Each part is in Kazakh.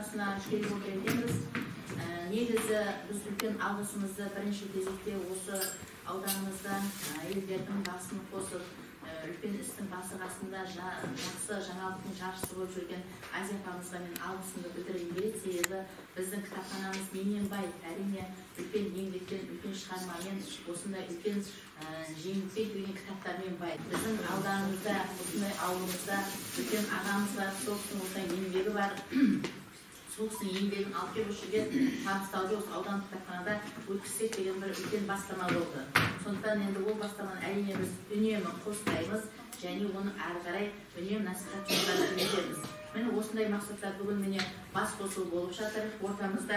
баспасына келіп отыр екенбіз. Негізі біз үлкен алғысымызды бірінші кезекте осы ауданымызда елдердің басын қосып, үлкен істің басы қасында жақсы жаңалықтың жаршысы болып жүрген Азия апамызға мен алғысымды білдіргім келеді. Себебі біздің кітапханамыз немен бай, әрине үлкен еңбекпен, үлкен шығармамен, осындай үлкен жеңілдікпен келген кітаптармен бай. Біздің ауданымызда, осындай ауылымызда үлкен ағамыз бар, сол кісінің осындай еңбегі бар. Сол кісінің еңбегін алып келіп жүрген табыстауды осы аудан кітапханада өткізсек деген бір үлкен бастама болды. Сондықтан енді ол бастаманы әрине біз үнемі қостаймыз және оны әрі қарай үнемі насихат жұмыстарын жүргіземіз. Міне осындай мақсаттар бүгін міне бас қосу болып жатыр. Ортамызда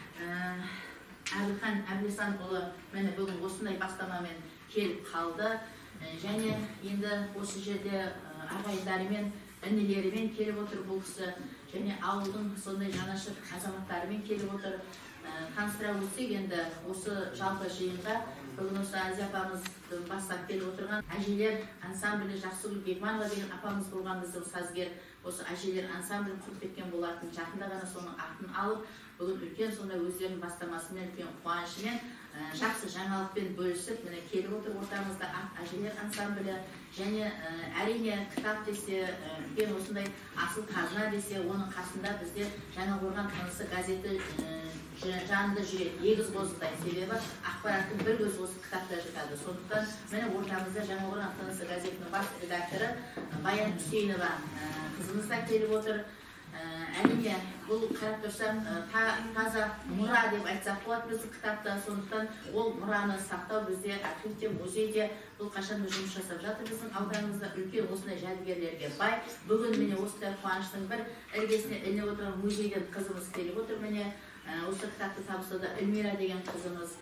Әбілхан Әбілесанұлы міне бүгін осындай бастамамен келіп қалды. Және енді осы жерде ағайындарымен, інілерімен келіп отыр бұл кісі, және ауылдың сондай жанашыр азаматтарымен келіп отыр. Таныстыра өтсек, енді осы жалпы жиынға бүгін осы Азия апамыздың бастап келіп отырған әжелер ансамблі Жақсыгүл Бекманова деген апамыз болған біздің сазгер. Осы әжелер ансамблін құрып кеткен болатын. Жақында ғана соның атын алып, бүгін үлкен сондай өздерінің бастамасымен, үлкен қуанышымен, жақсы жаңалықпен бөлісіп, міне келіп отыр ортамызда әжелер ансамблі. Және әрине кітап десе, үлкен осындай асыл қазына десе, оның қасында бізде Жаңақорған тынысы газеті жанында жүреді, егіз қозыдай. Себебі ақпараттың бір көзі осы кітапта жатады. Сондықтан міне ортамызда Жаңақорған тынысы газетінің бас редакторы Баян Үсейнова қызымыз да келіп отыр. Әрине бұл қарап тұрсам таза мұра деп айтсақ болады біздің кітапта. Сондықтан ол мұраны сақтау бізде архивте, музейде бұл қашан жұмыс жасап жатыр. Біздің ауданымызда үлкен осындай жәдігерлерге бай. Бүгін міне осындай қуаныштың бір іргесіне ілініп отырған музейден қызымыз келіп отыр. Міне осы кітапты табыстауда Эльмира деген қызымыз.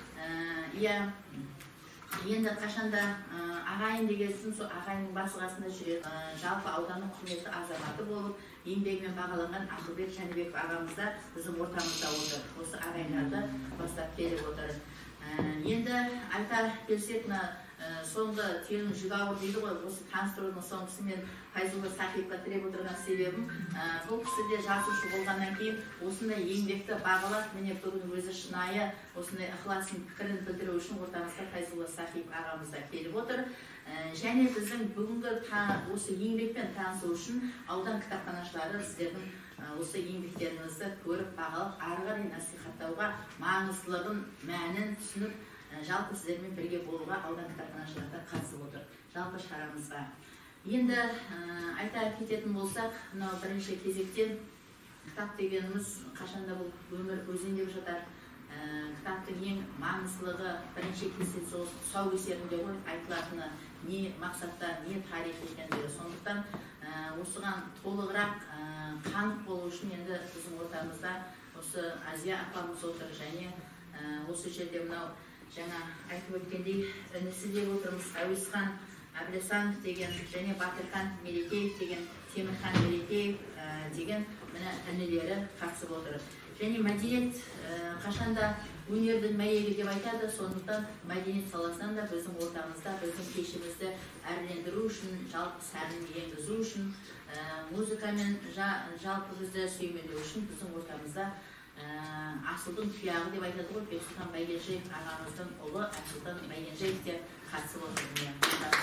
Енді қашанда ағайын дегенсін, сол ағайынның басы қасында жүреді. Жалпы ауданның құрметті азаматы болып, еңбегімен бағаланған Ақылбек Жәнібеков ағамыз да біздің ортамызда отыр. Осы ағайындарды бастап келіп отыр. Енді айта келсек, соңғы түйенің жүгі ауыр дейді ғой, осы таныстырудың соңғысымен Файзулла Сахипқа тіреп отырған себебім, бұл кісі де жазушы болғаннан кейін осындай еңбекті бағалап, міне бүгін өзі шынайы осындай ықыласын пікірін білдіру үшін ортамызда Файзулла Сахип ағамыз да келіп отыр. Және біздің бүгінгі осы еңбекпен танысу үшін аудан кітапханашылары сіздердің осы еңбектеріңізді көріп бағалап, ары қарай насихаттауға маңыздылығын, мәнін түсініп, жалпы сіздермен бірге болуға аудан кітапханашылары қатысып отыр жалпы шарамызға. Енді айта кететін болсақ, мынау бірінші кезектен кітап дегеніміз қашанда бұл өмір өзендеп жатар. Кітаптың ең маңыздылығы бірінші кезекте сол тұсаукесерінде ғой, айтылатыны не мақсатта, не тарих екендігі. Сондықтан осыған толығырақ қанық болу үшін енді біздің ортамызда осы Азия апамыз отыр. Және осы жерде мынау жаңа айтып өткендей інісі деп отырмыз, Әуесхан Әбілесанов деген, және Батырхан Мерекеев деген, Темірхан Мерекеев деген міне інілері қатысып отыр. Және мәдениет қашанда өнердің мәйегі деп айтады. Сондықтан мәдениет саласынан да біздің ортамызда біздің кешімізді әрлендіру үшін, жалпы сәнін енгізу үшін, музыкамен жалпы бізді сүйемелдеу үшін біздің ортамызда Асылдың тұяғы деп айтады ғой, Бексұлтан Байгенжиев ағамыздың ұлы Асылдан Байгенжиев те қатысып отыр.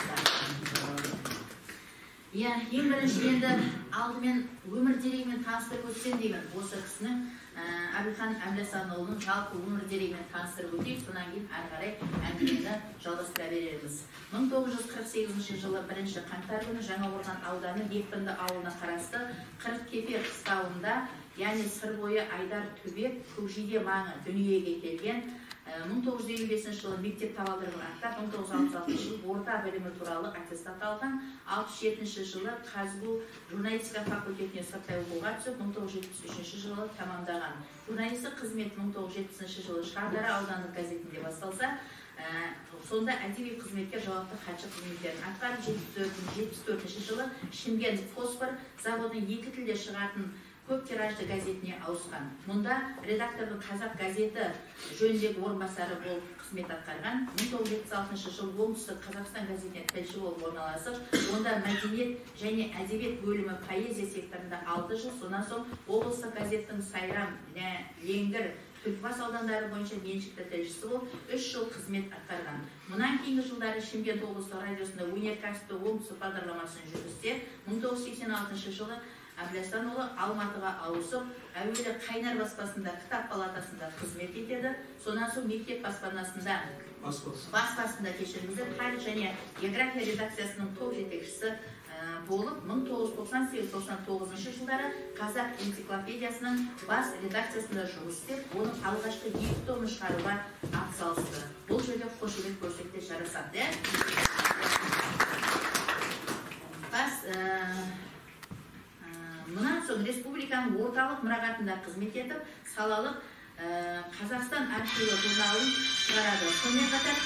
Ең бірінші енді алдымен өмір дерегімен таныстырып өтсем деймін. Осы кісінің Әбілхан Әбілесанұлының жалпы өмір дерегімен таныстырып өтейік, содан кейін ары қарай әңгімені жалғастыра береміз. 1948 жылы 1 қаңтар күні Жаңақорған ауданы Екпінді ауылына қарасты Қырықкепе қыстауында, яғни сыр бойы Айдар Төбек Көкжиде маңы дүниеге келген. 1955 жылы мектеп табалдырығын аттап, 1966 жылы орта білімі туралы аттестат алған, 67 жылы Қазгу журналистика факультетіне сырттай оқуға түсіп, 1973 жылы тамамдаған. Журналистік қызмет 1970 жылы Шардара аудандық газетінде басталса, сонда әдеби қызметкер жауапты хатшы қызметтерін атқарып, 74 жылы Шымкент фосфор заводын екі тілде шығатын көп тиражды газетіне ауысқан. Мұнда редактордың Қазақ газеті жөніндегі орынбасары болып қызмет атқарған. 1976 жыл оңтүстік Қазақстан газетіне тілші болып орналасып, онда мәдениет және әдебиет бөлімі поэзия секторында 6 жыл, сонан соң облыстық газеттің Сайрам, Леңгір, Түлкібас аудандары бойынша меншікті тілшісі болып 3 жыл қызмет атқарған. Мұнан кейінгі жылдары Шымкент облыстық радиосында өнеркәсіпті оңтүстік бағдарламасын жүргізсе, 1986 жылы Әбіләсанұлы Алматыға ауысып, әуелі Қайнар баспасында кітап палатасында қызмет етеді. Сонан соң мектеп баспасында кешіріңіздер, тарих және география редакциясының топ жетекшісі болып, 1998-99 жылдары Қазақ энциклопедиясының бас редакциясында жұмыс істеп, оның алғашқы 2 томын шығаруға атсалысты. Бұл жерде қошемет көрсетсе жарасады. Мұнан соң республиканың орталық мұрағатында қызмет етіп, салалық Қазақстан архиві журналын шығарады. Сонымен қатар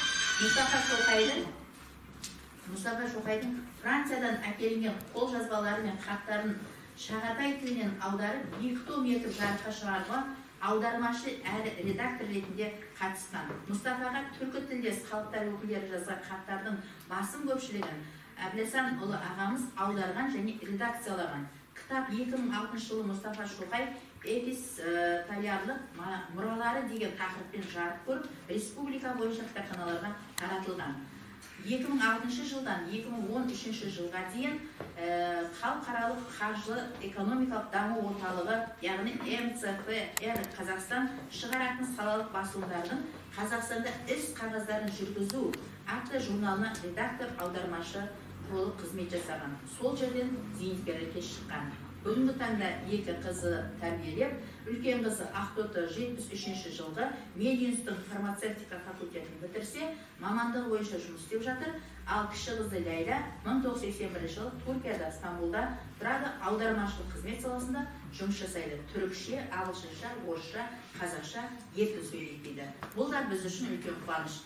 Мұстафа Шоқайдың Франциядан әкелінген қолжазбалары мен хаттарын шағатай тілінен аударып, 2 том етіп жарыққа шығаруға аудармашы әрі редактор ретінде қатысқан. Мұстафаға түркі тілдес халықтар өкілдері жазған хаттардың басым көпшілігін Әбіләсанұлы ағамыз аударған және редакциялаған. Кітап 2006 жылы Мұстафа Шоқай эпистолярлық мұралары деген тақырыппен жарық көріп, республика бойынша кітапханаларға таратылған. 2006 жылдан 2013 жылға дейін халықаралық қаржы экономикалық даму орталығы, яғни МЦФР Қазақстан шығаратын салалық басылымдардың Қазақстанда іс қағаздарын жүргізу атты журналына редактор аудармашы болып қызмет жасаған. Сол жерден зейнеткерлікке шыққан. Бүгінгі таңда 2 қызы тәрбиелеп, үлкен қызы Ақтоты 73 жылғы Мединстің фармацевтика факультетін бітірсе, мамандығы бойынша жұмыс істеп жатыр. Ал кіші қызы Ләйла 1981 жылы Түркияда, Стамбулда тұрады, аудармашылық қызмет саласында жұмыс жасайды. Түрікше, ағылшынша, орысша, қазақша еркін сөйлейді. Бұл да біз үшін үлкен қуаныш.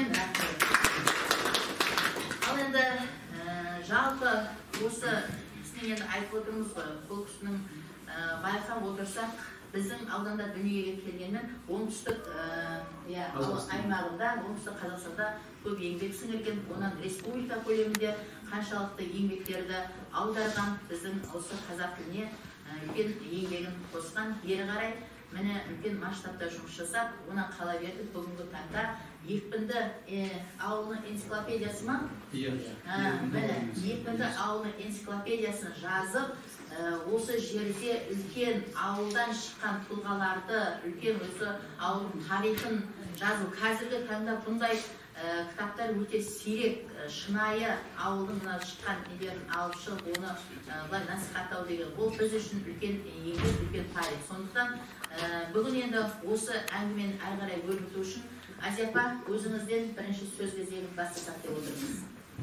Ал енді жалпы осы енді айтып отырмыз ғой, бұл кісінің байқап отырсақ, біздің ауданда дүниеге келгеннен оңтүстік аймағында, оңтүстік Қазақстанда көп еңбек сіңірген, онан республика көлемінде қаншалықты еңбектерді аударған, біздің осы қазақ тіліне үлкен еңбегін қосқан. Бері қарай міне үлкен масштабта жұмыс жасап, онан қала бердік. Бүгінгі таңда Екпінді ауылының энциклопедиясы ма? Екпінді ауылының энциклопедиясын жазып, осы жерде үлкен ауылдан шыққан тұлғаларды, үлкен осы ауылдың тарихын жазу. Қазіргі таңда бұндай кітаптар өте сирек, шынайы ауылдың шыққан нелерін алып шығып, оны насихаттау деген, ол біз үшін үлкен еңбек, үлкен тарих. Сондықтан бүгін енді осы әңгімені әрі қарай өрбіту үшін Азияпа, өзіңізден бірінші сөз кезегін бастасақ деп отырмыз.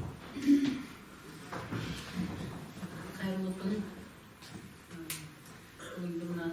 Қайырлы күн. Бүгінгі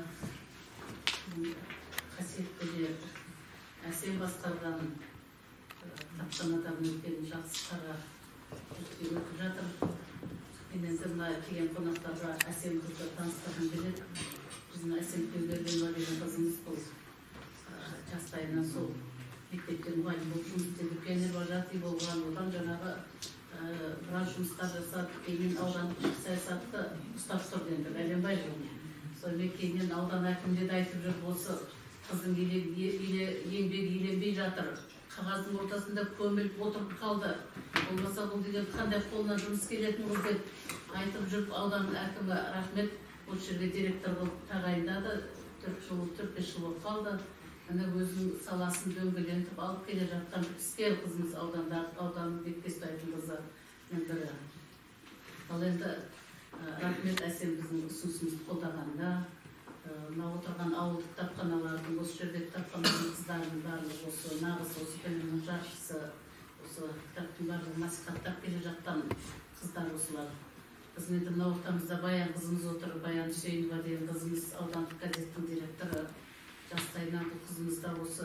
қасиетті де әсем басқарған кітапханадан өткен жақсы шара өтіп жатыр. Мен енді мына келген қонақтарға әсем қызды таныстырғым келеді. Біздің әсем Кеудерденова деген қызымыз бұл жастайынан сол мектептен мұғалім болып жұмыс істеп, үлкендер вожатый болған, одан жаңағы біраз жұмыстар жасап, кейіннен аудандық саясатты ұстап тұрды енді бәленбай жыл. Сонымен кейіннен аудан әкімде де айтып жүріп, осы қыздың еңбегі еленбей жатыр, қағаздың ортасында көміліп отырып қалды. Болмаса бұл деген қандай қолынан жұмыс келетін қыз деп айтып жүріп, аудан әкімі рахмет, осы жерге директор болып тағайындады, 4-5 жыл болып қалды. Өзінің саласын дөңгелентіп алып келе жатқан іскер қызымыз ауданның Бекбесбайдың қызы бірі. Ал енді рахмет әсем біздің ұсынысымызды қолдағанда, мына отырған ауыл кітапханалардың, осы жерде кітапхананың қыздарының барлығы осы нағыз осы бөлімнің жаршысы, осы кітаптың барлығын насихаттап келе жатқан қыздар осылар. Біз енді мына ортамызда Баян қызымыз отыр, Баян Үсейінова деген қызымыз аудандық газеттің директоры. Жастайынан бұл қызымызда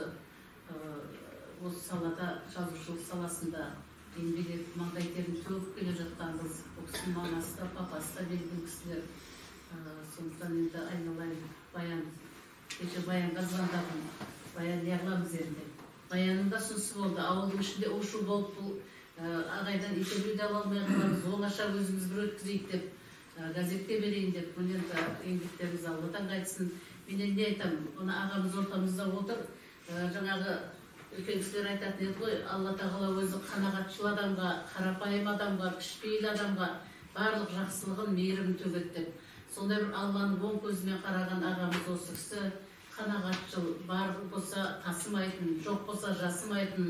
осы салада, жазушылық саласында еңбек етіп, маңдай терін төгіп келе жатқан қыз. Бұл кісінің мамасы да, папасы да белгілі кісілер. Сондықтан енді айналайын баян, кеше баянға звондадым, баян не қыламыз енді. Баянның да ұсынысы болды, ауылдың ішінде ушу болып бұл ағайдан интервью да ала алмай қаламыз, оңаша өзіміз бір өткізейік деп, газетке берейін деп, бұл енді еңбектеріміз Алладан қайтсын. Мен не айтамын, оны ағамыз ортамызда отыр, жаңағы үлкен кісілер айтатын еді ғой, Алла тағала өзі қанағатшыл адамға, қарапайым адамға, кішіпейіл адамға барлық жақсылығын, мейірімін төгеді деп. Сондай бір Алланың оң көзімен қараған ағамыз осы кісі қанағатшыл, бар болса тасымайтын, жоқ болса жасымайтын.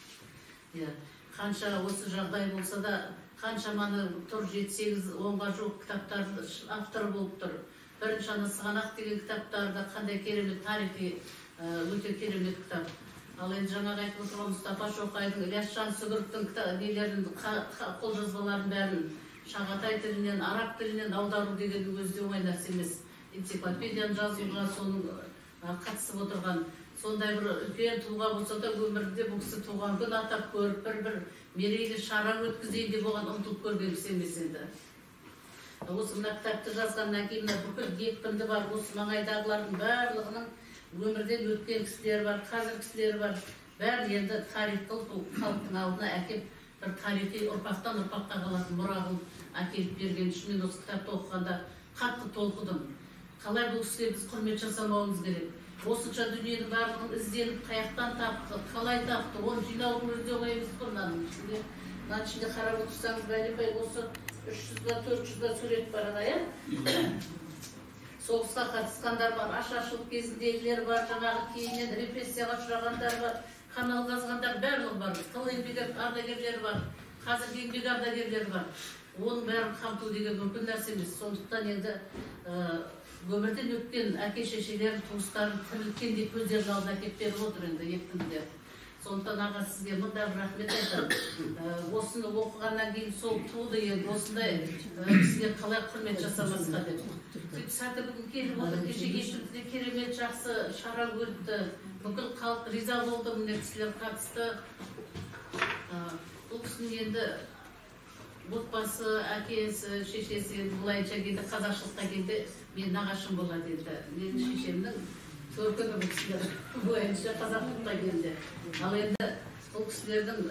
Қанша осы жағдай болса да, қаншаманы тұр 7-8-10-ға жоқ кітаптарды авторы болып тұр. Бірінші ана Сығанақ деген кітаптарда қандай керемет тарихи, өте керемет кітап. Ал енді жаңағы айтып отырған Мұстафа Шоқайдың, Ілияс Жансүгіровтің нелерін, қолжазбаларын бәрін Шағатай тілінен, араб тілінен аудару деген өзі оңай нәрсе емес. Энциклопедияны жазуға соның қатысып отырған. Сондай бір үлкен тұлға болса да өмірінде бұл кісі туған күн атап көріп, бір мерейлі шара өткізейін деп оған ұмтылып көрген кісі емес енді. Осы мына кітапты жазғаннан кейін бүкіл екпінді бар, осы маңайдағылардың барлығының өмірден өткен кісілер бар, қазір кісілер бар. Бәрі енді тарих қылып, халықтың алдына әкеп, бір тарихи ұрпақтан ұрпаққа қалатын мұра қылып әкеліп берген үшін мен осы кітапты оқығанда қатты толқыдым. Қалай бұл кісіге біз құрмет жасамауымыз керек? Осынша дүниенің барлығын ізденіп, қаяқтан тапты, қалай тапты, оны жинаудың өзі оңай емес қой мынаның ішінде. Мынаның ішінде қарап отырсаңыз, бәлепай осы 300-400 сурет бар ана, соғысқа қатысқандар бар, ашаршылық кезіндегілер бар, жаңағы кейіннен репрессияға ұшырағандар бар, канал қазғандар барлығы бар, тыл еңбек ардагерлері бар, қазір еңбек ардагерлері бар. Оның бәрін қамту деген мүмкін нәрсе емес. Сондықтан енді өмірден өткен әке-шешелерін, туыстарын тірілткендей көздерін алдына әкеп беріп отыр енді екпінді. Сондықтан аға сізге мында бір рахмет айтамын. Осыны оқығаннан кейін сол туды енді осындай кісіге қалай құрмет жасамасқа деп. Сөйтіп сәті бүгін келіп отыр, кеше кешімізде керемет жақсы шара өтті. Бүкіл халық риза болды, міне кісілер қатысты. Бұл кісінің енді отбасы, әкесі, шешесі былайша келді, қазақшылыққа келді, мен нағашым болады енді. Менің шешемнің көркіні бұл кісілер бойынша қазақшылыққа келді. Ал енді бұл кісілердің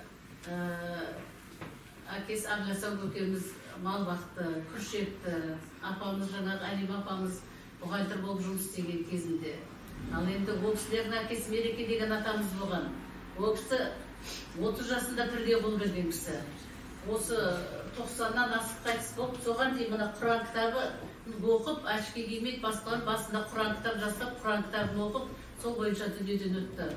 әкесі Ағасан көкеміз мал бақты, күріш екті, апамыз жаңағы Әлим апамыз мұғалім болып жұмыс істеген кезінде. Ал енді ол кісілердің әкесі Мереке деген атамыз болған. Ол кісі 30 жасында бірге бол берген кісі. Осы 90-нан асып қайтыс болып, соған дейін мына Құран кітабы оқып, әшке кимейді, басқалар басында Құран кітап жасап, Құран кітабын оқып, сол бойынша дүниеден өтті.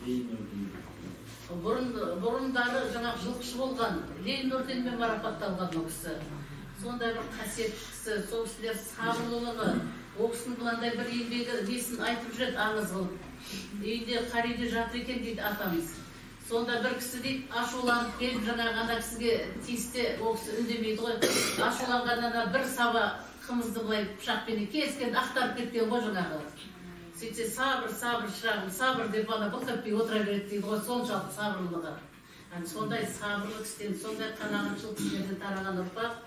Бұрындары жаңағы жылқышы болған, Ленин орденімен марапатталған ол кісі. Сондай бір қасиетті кісі, сол кісілер сабырлылығы, ол кісінің бұландай бір еңбегі несін айтып жүреді аңыз қылып. Үйінде қариде жатыр екен дейді атамыз. Сонда бір кісі дейді, ашуланып келіп, жаңағы ана кісіге тиісте, ол кісі үндемейді ғой. Ашуланғанына бір саба қымызды былай пышақпен кескен, ақтарып кеткен ғой жаңағы. Сөйтсе, сабыр, шырағым, сабыр деп ана бұқырпей отыра береді дейді ғой, соншалық сабырлығы. Сондай сабырлы кісіден, сондай қанағатшыл кісілерден тараған ұрпақ.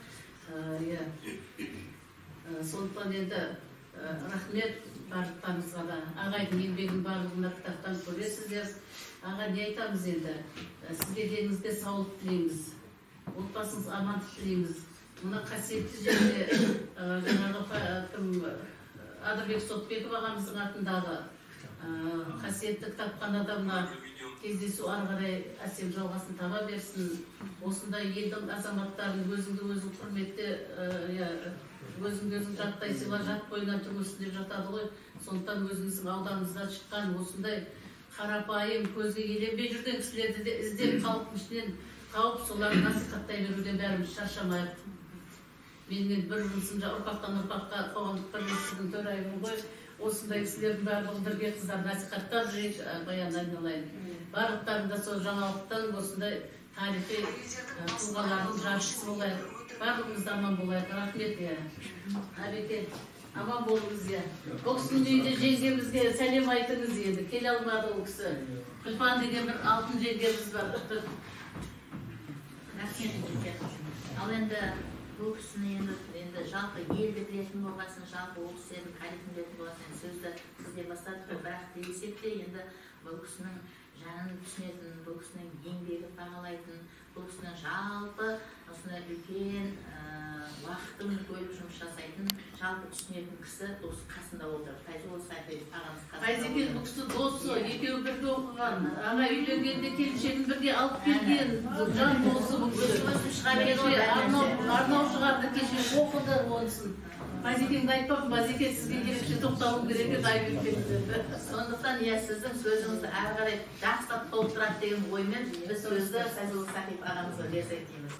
Сондықтан енді рахмет барлықтарыңызға да. Ағайдың еңбегін барлығына кітаптан көресіздер. Аға не айтамыз енді? Сізге деніңізге саулық тілейміз. Отбасыңыз амандық тілейміз. Мына қасиетті жерде жаңағы Адырбек Сотбеков ағамыздың атындағы қасиетті кітапханада мына кездесу ары қарай әсем жалғасын таба берсін. Осындай елдің азаматтарын өзіңді өзің құрметте, өзің жаттай сыйла, жат бойынан түрмесінде жатады ғой. Сондықтан өзіңіздің ауданыңызға шыққан осындай қарапайым, көзге еленбей жүрген кісілерді де іздеп, халықтың ішінен тауып, соларды насихаттай беруден бәріміз шаршамайық. Мен бір жұмысында ұрпақтан ұрпаққа қоғамдық бірлестігінің төрайымын ғой. Осындай кісілердің барлығын бірге қыздар насихаттап жүрейік, баян айналайын. Барлықтарында сол жаңалықтан осындай тарихи тұлғалардың жаршысы болайық. Барлығымыз аман болайық. Рахмет. Әбеке, аман болыңыз. Ол кісінің үйінде жеңгемізге сәлем айтыңыз енді. Келе алмады ол кісі. Күлпан деген бір алтын жеңгеміз бар. Рахмет. Ал енді бұл кісіні енді енді жалпы елді білетін болғасын, жалпы ол кісілердің тарихын білетін болғасын, сөзді сізден бастадық, бірақ десек те енді бұл кісінің жанын түсінетін, бұл кісінің еңбегін бағалайтын, бұл кісінің жалпы осындай үлкен уақытын бөліп жұмыс жасайтын, жалпы түсінетін кісі осы қасында отыр. Файзолла Сафиев ағамыз қасында. Файзекең бұл кісі досы, екеуі бірге оқыған, аға үйленгенде келіншегін бірге алып келген, жан досы бұл кісі. Арнау шығарды, кеше оқыды онысын. Файзекеңді айтпаппын, Файзеке сізге ерекше тоқталу керек еді айтып кетті. Сондықтан сіздің сөзіңізді әрі қарай жақсылап толықтырады деген оймен біз сөзді Файзолла Сафиев ағамызға берсек дейміз.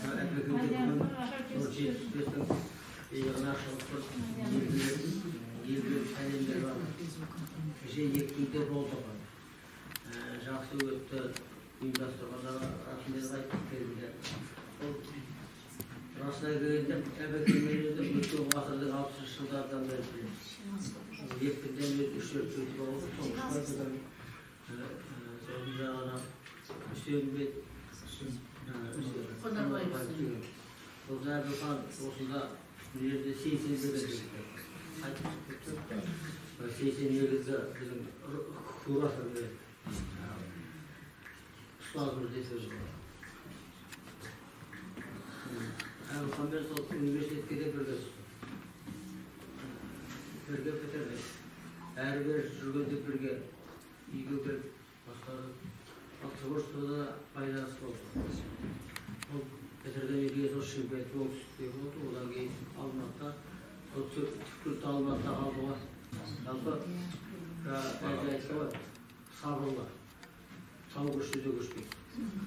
Жақсы өтті, ұйымдастырғандарға рахмет айтып келді. Расына келгенде әбекемелерді өткен ғасырдың 60 жылдардан бері білеміз. Екпінден үш-төрт өтіп алды, соңғышқа бүгін соның жағына Үсенбет Бұл Әбілхан осында жерде 80 деген айтып кетті. 80 негізі біздің курасы береді. Ұстазымыз десіз бар. Әбілхан бері сол университетке де бірге түсті. Бірге бітірдік. Әрі бері жүргенде бірге үйге келіп басқары творчествода байланыс болды. Ол бітірген үйге сол Шымкентте оңтүстікте болды, одан кейін Алматыда, сол түпкілікті Алматыда қалды ғой. Жалпы әлде айтты ғой, сабырлы, тау көшуде көшпейді.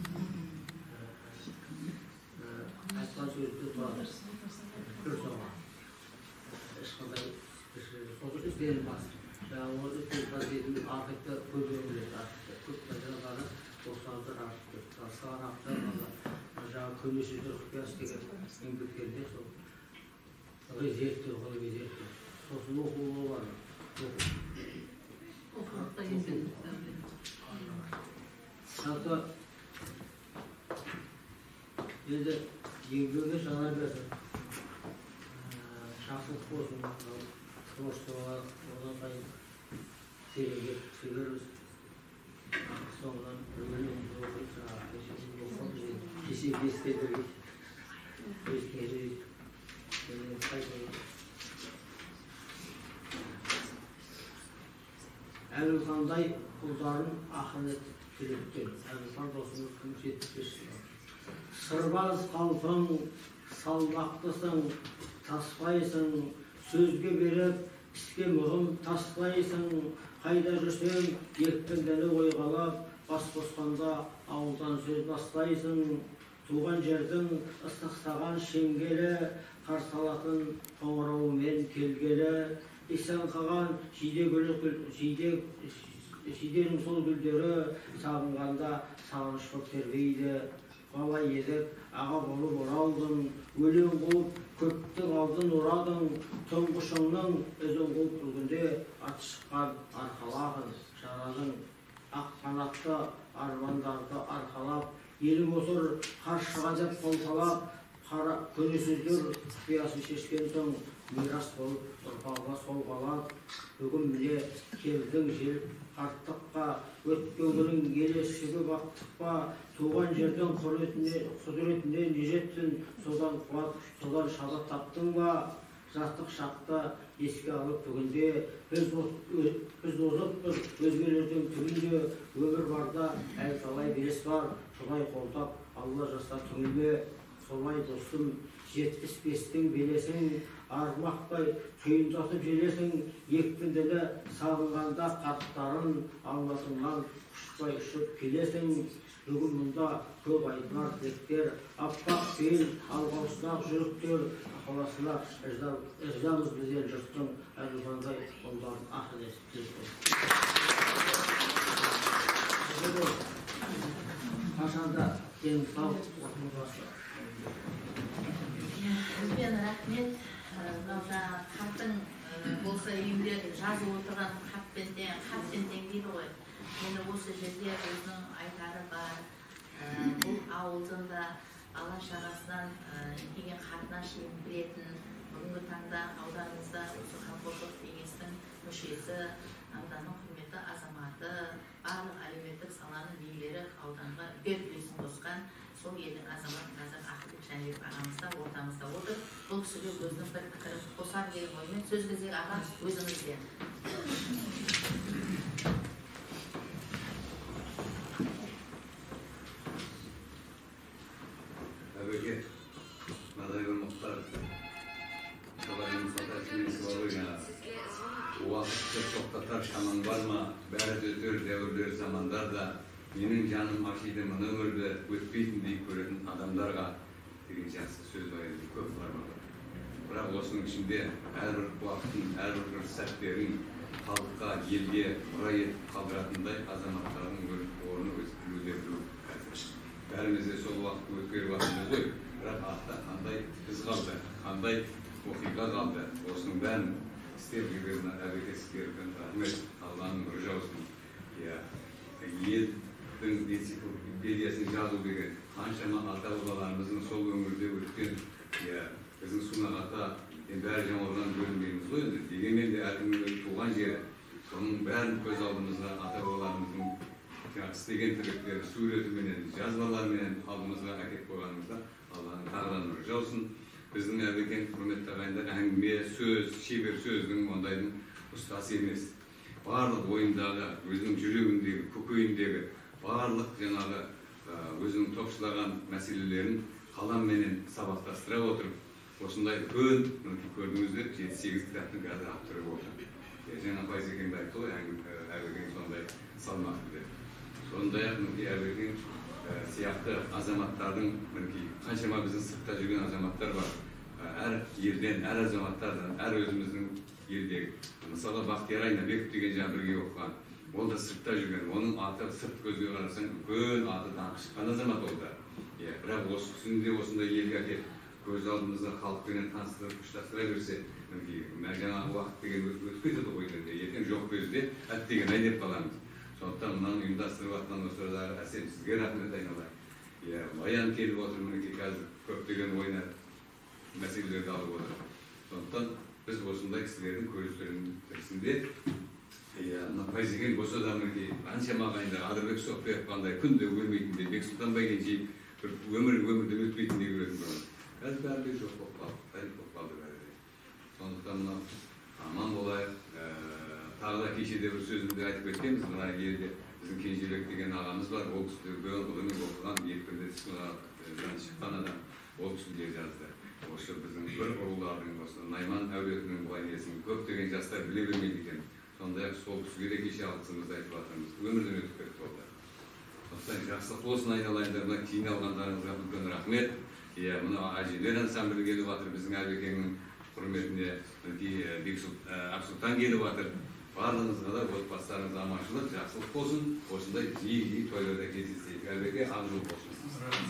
Айтқан сөзді тұрады, бір соға. Ешқандай соғыс істерін басты. Жаңағы өткен газетінің артықта көп өңірет артықта. Көп газеталары 90'дар артықта. Саған артықта жаңағы көмешілер құпиясы деген еңбектерде сол зерттеу, ғылыми зерттеу. Сосын оқуы бар. Оқулықта еңбек. Жалпы енді еңбегі жаңа берді. Жақсылық болсын, творчествоға одан сайын тереңдеп түсірербіз. Соңынан өлеңді оқып, жаңағы кеше бесте бірге Әбілхандай ұлдарын ақынет келеткен. Әбілхан досымыз 75 жылдар. Сырбаз қалпың, салмақтысың, таспайсың, сөзге беріп, іске мұғым таспайсың, қайда жүрсең, екпіндені ойғалап, бас қосқанда ауылдан сөз бастайсың, туған жердің ыстықсаған шеңгелі, қарсалатын қоңырауымен келгелі, исән қаған жиденің сол гүлдері, сағынғанда сағыныш боп тербейді. Бала едік, аға болып оралдың, өлең қуып көптің алдын ұрадың, тұңғышыңның өзің қуып бүгінде аты шыққан арқалағын, жарадың, ақ қанатты армандарды арқалап, елім отыр қаршыға деп қолпалап, көресіздер құпиясын шешкен соң, мирас болып ұрпағына солғалап, бүгін міне келдің жел қарттыққа, өткенің елесігі бақтыққа, туған жердің құдіретіне не жеттің, содан қуат, содан шабыт таптың ба, жастық шақта еске алып бүгінде, біз озыппыз өзгелердің түгінде, өмір барда әл талай белес бар, солай қолдап, алла жаса түңілме, солай достым, 75-тің белесің, армақтай түйіндатып желесің, екпіндені сағынғанда қарттарын алматыңнан құшпай ұшып келесің. Бүгін мұнда көп айтылар тілектер, аппақ бел, алғаусынақ жүріктер, ықыласына ырзамыз бізден жұрттың Әбілхандай қолдарын ақыл есіп қашанда денің сау отын басы. Үлкен рахмет. Жаңағы хаттың болса үйінде жазып отырған хатпен тең дейді ғой. Енді осы жерде өзінің айтары бар. Бұл ауылдың да ала шағасынан келген хатына шейін білетін, бүгінгі таңда ауданымызда осы қамқорлық кеңестің мүшесі, ауданның құрметті азаматы, барлық әлеуметтік саланың иелері ауданға үлкен үлесін қосқан сол елдің азаматы Назар Ақылбек Жәнібек ағамыз да ортамызда отыр. Бұл кісіге өзінің бір пікірін қосар деген оймен сөз кезегі аға өзіңізде. Әбеке, Назайбек Мұхтар, Шабайын Саташынесі бар ойна. Уақытты тоқтатар шаман бар ма? Бәрі өтер дәуірлер замандарда менің жаным ашиды мұны өмірді өтпейтіндей көретін адамдарға деген жақсы сөз байызы көп бар ма? Бірақ осының ішінде әрбір уақыттың, әрбір сәттерін халыққа, елге мұра етіп қалдыратындай азаматтардың орны өздері білу қазір. Бәріміз де сол уақытты өткеріп жатырмыз ғой. Бірақ артта қандай із қалды, қандай оқиға қалды. Осының бәрін істеп жүрген Әбеке сіздерге рахмет, Алланың нұры жаусын. Елдің энциклопедиясын жазу деген қаншама ата-бабаларымыздың сол өңірде өткен біздің Сунақ-ата бәрі жаңалықтан бөлінбейміз ғой енді. Дегенмен де әркімнің туған жері, соның бәрін көз алдымызға ата-бабаларымыздың істеген тірліктері суретіменен, жазбаларымен алдымызға әкеп қойғанымызда Алланың тағала нұры жаусын. Біздің Әбекең құрметті ағайындар әңгіме, сөз, шебер сөздің ондайдың ұстасы емес. Барлық ойындағы, өзінің жүрегіндегі, көкейіндегі барлық жаңағы өзінің топшылаған мәселелерін қаламменен сабақтастыра отырып, осындай үлкен көрдіңіздер 7-8 кітаптың қазір авторы болды. Жаңа Байзекең де айтты ғой, Әбекең сондай салмақты деп. Сондай-ақ Әбекең сияқты азаматтардың қаншама біздің сыртта жүрген азаматтар бар. Әр елден, әр азаматтардан, әр өзіміздің елдегі. Мысалы Бақтияр Айнабеков деген жаңа бірге оқыған. Ол да сыртта жүрген. Оның аты сырт көзге қарасаң үлкен аты даңқы шыққан азамат ол да. Бірақ осы кісіні де осындай елге әкеліп көз алдымызда халықпенен таныстырып ұштастыра берсе, жаңағы уақыт деген өтіп кетеді ғой енді. Ертең жоқ кезде әттеген-ай деп қаламыз. Сондықтан мынаны ұйымдастырып жатқан осы арада әсем сізге рахмет айналайын. Баян келіп отыр, мінекей қазір көптеген ойына мәселелерді алып отыр. Сондықтан біз осындай кісілердің көрістерінде Байзекең болса да мінекей қаншама ағайындар Адырбек Соқпаевқандай күнде өлмейтіндей, Бексұлтан Байгенжиев өмірді өтпейтіндей көретін болады. Қазір бәрі жоқ болып қалды, тарих болып қалды бәрі. Сондықтан аман болайық. Тағы да кешеде бір сөзімді айтып кеткенбіз, мына елде біздің Кенжебек деген ағамыз бар, ол кісі ғылыми оқыған, екпірде шыққан адам, ол кісі де жазды. Осы біздің бір ұрулардың, осы Найман әулетінің бұлай несін көптеген жастар біле бермейді екен. Сондай-ақ сол кісіге де кеше алғысымызды айтып жатырмыз. Өмірден өтіп кетті олар. Сондықтан жақсылық болсын айналайындар, кейін алғандарыңызға үлкен рахмет. Мына әжелер ансамблі келіп жатыр, біздің Әбекеңнің құрметіне Ақсұлтан келіп жатыр. Барлығыңызға да отбасыларыңызға аманшылық, жақсылық болсын. Осындай жиі тойларда кездесейік. Әбеке, ақ жол болсын.